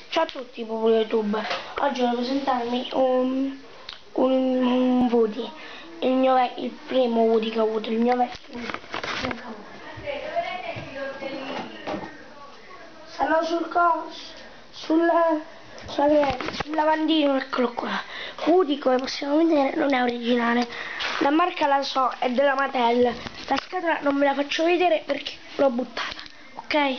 Ciao a tutti, popolo YouTube. Oggi voglio presentarmi un Woody. Il primo Woody che ho avuto, il mio vecchio Woody. Stanno sul lavandino, eccolo qua. Woody, come possiamo vedere, non è originale. La marca la so, è della Mattel. La scatola non me la faccio vedere perché l'ho buttata, ok?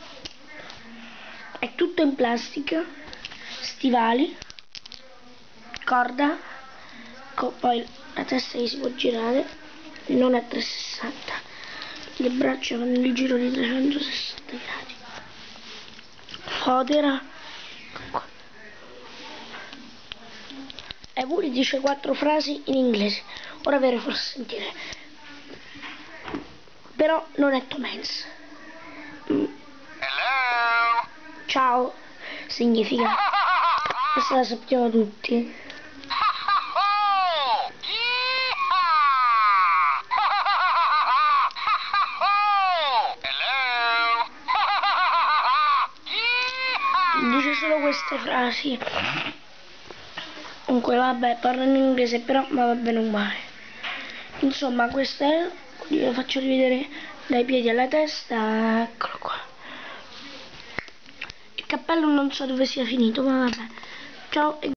È tutto in plastica, stivali, corda, poi la testa che si può girare, non è 360, le braccia fanno il giro di 360 gradi, fodera, e pure dice 4 frasi in inglese, ora ve le farò sentire, però non è Tom Hanks. Ciao significa, questa la sappiamo tutti. Dice solo queste frasi. Comunque vabbè, parlo in inglese però, ma va bene uguale. Insomma, questo è, vi lo faccio rivedere dai piedi alla testa, eccolo qua. Il cappello non so dove sia finito, ma vabbè. Ciao.